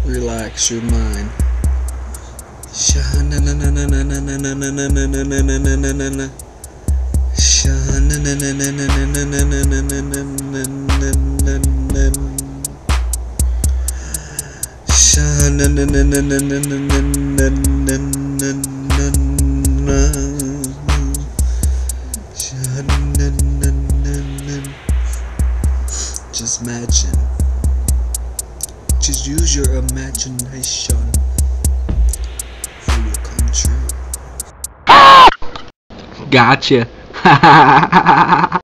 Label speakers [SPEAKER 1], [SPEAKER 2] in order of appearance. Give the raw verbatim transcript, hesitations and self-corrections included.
[SPEAKER 1] Relax your mind. Shana na na na na na na na na na na na na na na na na. Shana na na na na na na na na na na na na na. Shana na na na na na na na na na na na. Shana na na na na. Just imagine. Just use your imagination for your country.
[SPEAKER 2] Gotcha.